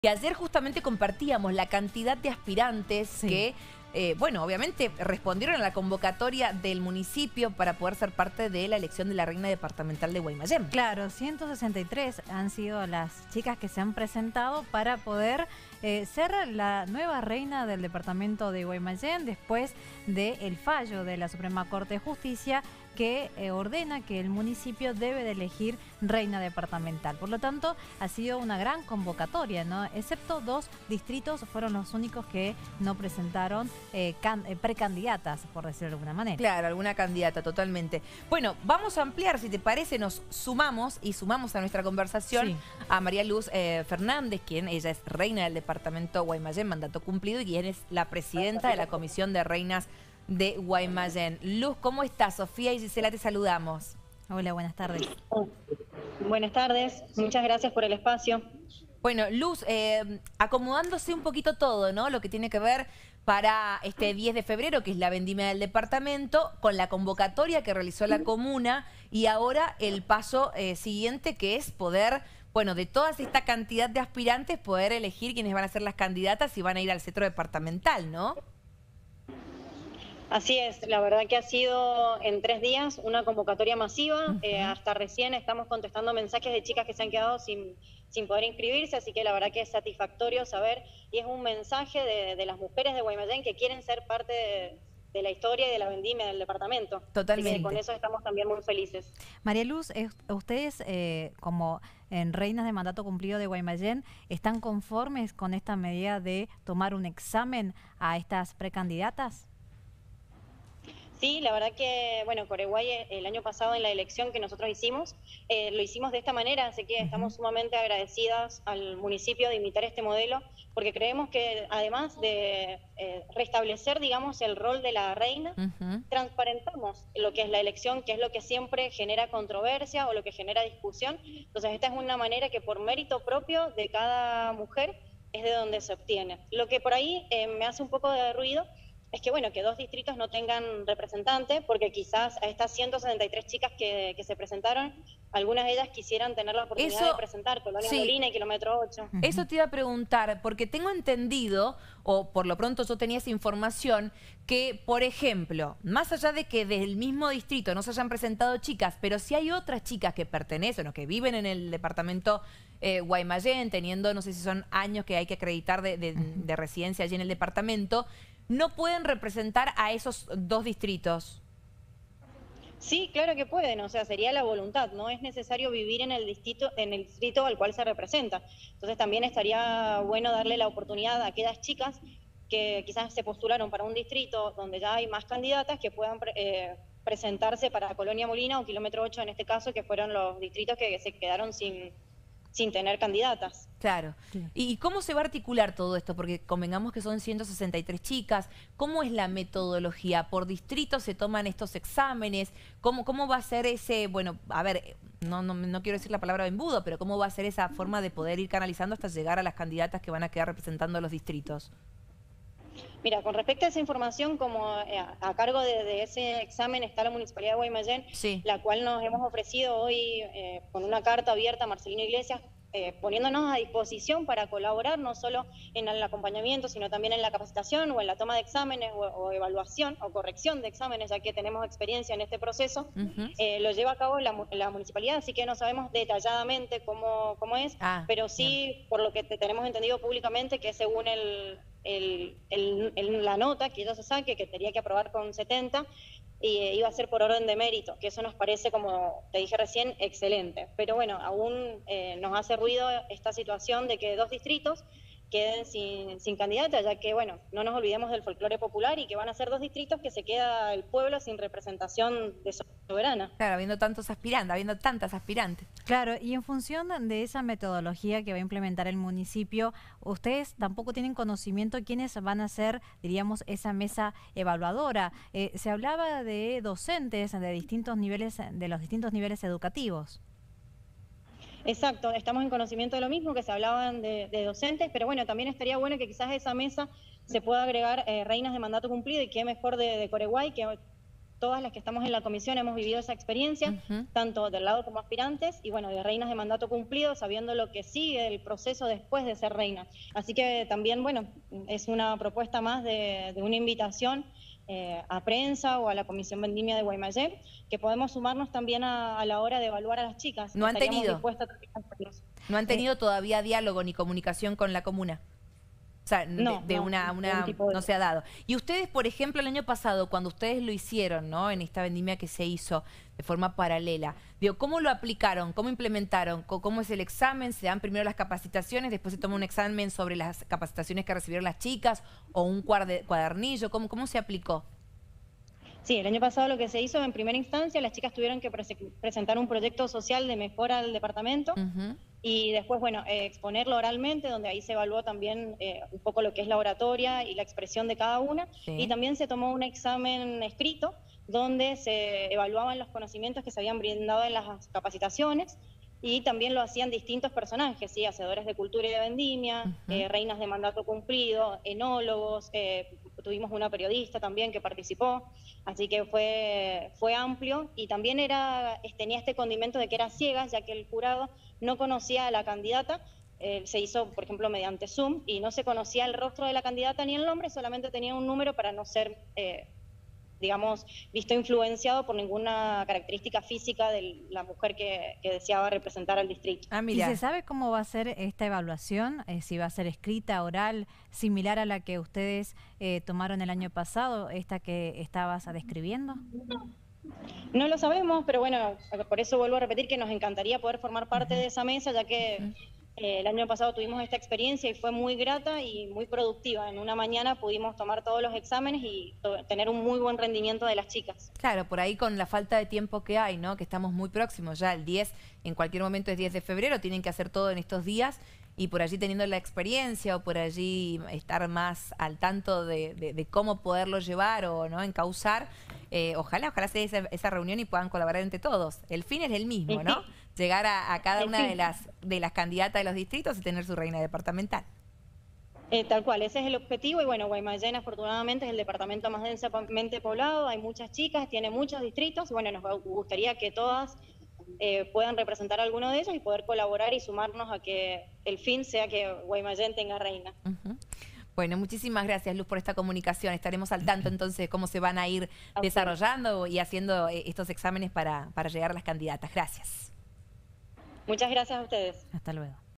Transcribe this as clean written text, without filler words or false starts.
Que ayer justamente compartíamos la cantidad de aspirantes que, bueno, obviamente respondieron a la convocatoria del municipio para poder ser parte de la elección de la reina departamental de Guaymallén. Claro, 163 han sido las chicas que se han presentado para poder ser la nueva reina del departamento de Guaymallén después del fallo de la Suprema Corte de Justicia que ordena que el municipio debe de elegir reina departamental. Por lo tanto, ha sido una gran convocatoria, ¿no? Excepto 2 distritos fueron los únicos que no presentaron precandidatas, por decirlo de alguna manera. Claro, alguna candidata, totalmente. Bueno, vamos a ampliar, si te parece, nos sumamos a nuestra conversación a María Luz Fernández, quien ella es reina del departamento Guaymallén, mandato cumplido, y quien es la presidenta de la Comisión de Reinas de Guaymallén. Luz, ¿cómo estás? Sofía y Gisela te saludamos. Hola, buenas tardes. Buenas tardes, muchas gracias por el espacio. Bueno, Luz, acomodándose un poquito todo, ¿no? Lo que tiene que ver para este 10 de febrero, que es la vendimia del departamento, con la convocatoria que realizó la comuna y ahora el paso siguiente, que es poder, bueno, de toda esta cantidad de aspirantes, poder elegir quiénes van a ser las candidatas y van a ir al centro departamental, ¿no? Así es, la verdad que ha sido en 3 días una convocatoria masiva. Hasta recién estamos contestando mensajes de chicas que se han quedado sin poder inscribirse, así que la verdad que es satisfactorio saber, y es un mensaje de las mujeres de Guaymallén que quieren ser parte de la historia y de la vendimia del departamento. Totalmente. Así que con eso estamos también muy felices. María Luz, ustedes como en reinas de mandato cumplido de Guaymallén, ¿están conformes con esta medida de tomar un examen a estas precandidatas? Sí, la verdad que, bueno, Coreguay el año pasado en la elección que nosotros hicimos, lo hicimos de esta manera, así que estamos sumamente agradecidas al municipio de imitar este modelo, porque creemos que además de restablecer, digamos, el rol de la reina, transparentamos lo que es la elección, que es lo que siempre genera controversia o lo que genera discusión. Entonces esta es una manera que por mérito propio de cada mujer es de donde se obtiene. Lo que por ahí me hace un poco de ruido es que, bueno, que 2 distritos no tengan representante, porque quizás a estas 173 chicas que se presentaron, algunas de ellas quisieran tener la oportunidad de presentar Colonia Molina y Kilómetro 8. Eso te iba a preguntar, porque tengo entendido, o por lo pronto yo tenía esa información, que, por ejemplo, más allá de que del mismo distrito no se hayan presentado chicas, pero si hay otras chicas que pertenecen o que viven en el departamento Guaymallén, teniendo, no sé si son años que hay que acreditar de residencia allí en el departamento, no pueden representar a esos 2 distritos. Sí, claro que pueden, o sea, sería la voluntad, no es necesario vivir en el distrito al cual se representa. Entonces también estaría bueno darle la oportunidad a aquellas chicas que quizás se postularon para un distrito donde ya hay más candidatas que puedan presentarse para Colonia Molina o Kilómetro 8 en este caso, que fueron los distritos que se quedaron sin tener candidatas. Claro. ¿Y cómo se va a articular todo esto? Porque convengamos que son 163 chicas. ¿Cómo es la metodología? ¿Por distrito se toman estos exámenes? ¿Cómo va a ser ese, bueno, a ver, no quiero decir la palabra embudo, pero cómo va a ser esa forma de poder ir canalizando hasta llegar a las candidatas que van a quedar representando a los distritos? Mira, con respecto a esa información, como a cargo de ese examen está la Municipalidad de Guaymallén, la cual nos hemos ofrecido hoy con una carta abierta a Marcelino Iglesias, poniéndonos a disposición para colaborar no solo en el acompañamiento, sino también en la capacitación o en la toma de exámenes o evaluación o corrección de exámenes, ya que tenemos experiencia en este proceso. Lo lleva a cabo la municipalidad, así que no sabemos detalladamente cómo es, pero sí, por lo que tenemos entendido públicamente, que según la nota que ella se saque, que tenía que aprobar con 70, y iba a ser por orden de mérito, que eso nos parece, como te dije recién, excelente. Pero bueno, aún nos hace ruido esta situación de que 2 distritos queden sin candidata, ya que, bueno, no nos olvidemos del folclore popular y que van a ser 2 distritos que se queda el pueblo sin representación de soberana. Claro, habiendo tantas aspirantes. Claro, y en función de esa metodología que va a implementar el municipio, ustedes tampoco tienen conocimiento de quiénes van a ser, diríamos, esa mesa evaluadora. Se hablaba de docentes de distintos niveles, de los distintos niveles educativos. Exacto, estamos en conocimiento de lo mismo, que se hablaban de docentes, pero bueno, también estaría bueno que quizás a esa mesa se pueda agregar reinas de mandato cumplido, y qué mejor de Coreguay, que todas las que estamos en la comisión hemos vivido esa experiencia, tanto del lado como aspirantes, y bueno, de reinas de mandato cumplido, sabiendo lo que sigue el proceso después de ser reina. Así que también, bueno, es una propuesta más de una invitación a prensa o a la Comisión Vendimia de Guaymallén, que podemos sumarnos también a la hora de evaluar a las chicas. No han tenido. No han Eh, tenido todavía diálogo ni comunicación con la comuna. O sea, No, ningún tipo de- no se ha dado. Y ustedes, por ejemplo, el año pasado, cuando ustedes lo hicieron, ¿no? En esta vendimia que se hizo de forma paralela, digo, ¿cómo lo aplicaron? ¿Cómo implementaron? ¿Cómo es el examen? ¿Se dan primero las capacitaciones, después se toma un examen sobre las capacitaciones que recibieron las chicas o un cuadernillo? ¿Cómo se aplicó? Sí, el año pasado lo que se hizo en primera instancia, las chicas tuvieron que presentar un proyecto social de mejora al departamento. Ujú. Y después, bueno, exponerlo oralmente, donde ahí se evaluó también un poco lo que es la oratoria y la expresión de cada una. Sí. Y también se tomó un examen escrito, donde se evaluaban los conocimientos que se habían brindado en las capacitaciones. Y también lo hacían distintos personajes, ¿sí? Hacedores de cultura y de vendimia, reinas de mandato cumplido, enólogos, tuvimos una periodista también que participó, así que fue amplio y también tenía este condimento de que era ciegas, ya que el jurado no conocía a la candidata. Se hizo, por ejemplo, mediante Zoom y no se conocía el rostro de la candidata ni el nombre, solamente tenía un número para no ser digamos, visto influenciado por ninguna característica física de la mujer que deseaba representar al distrito. Ah, ¿Y mira. se sabe cómo va a ser esta evaluación? Si va a ser escrita, oral, similar a la que ustedes tomaron el año pasado, esta que estabas describiendo. No lo sabemos, pero bueno, por eso vuelvo a repetir que nos encantaría poder formar parte de esa mesa, ya que el año pasado tuvimos esta experiencia y fue muy grata y muy productiva. En una mañana pudimos tomar todos los exámenes y tener un muy buen rendimiento de las chicas. Claro, por ahí con la falta de tiempo que hay, ¿no? Que estamos muy próximos ya, el 10, en cualquier momento es 10 de febrero, tienen que hacer todo en estos días y por allí teniendo la experiencia o por allí estar más al tanto de cómo poderlo llevar o no encauzar, ojalá sea esa reunión y puedan colaborar entre todos. El fin es el mismo, ¿no? Llegar a cada una de las candidatas de los distritos y tener su reina departamental. Tal cual, ese es el objetivo y bueno, Guaymallén afortunadamente es el departamento más densamente poblado, hay muchas chicas, tiene muchos distritos y bueno, nos gustaría que todas puedan representar a alguno de ellos y poder colaborar y sumarnos a que el fin sea que Guaymallén tenga reina. Bueno, muchísimas gracias, Luz, por esta comunicación. Estaremos al tanto entonces de cómo se van a ir desarrollando y haciendo estos exámenes para llegar a las candidatas. Gracias. Muchas gracias a ustedes. Hasta luego.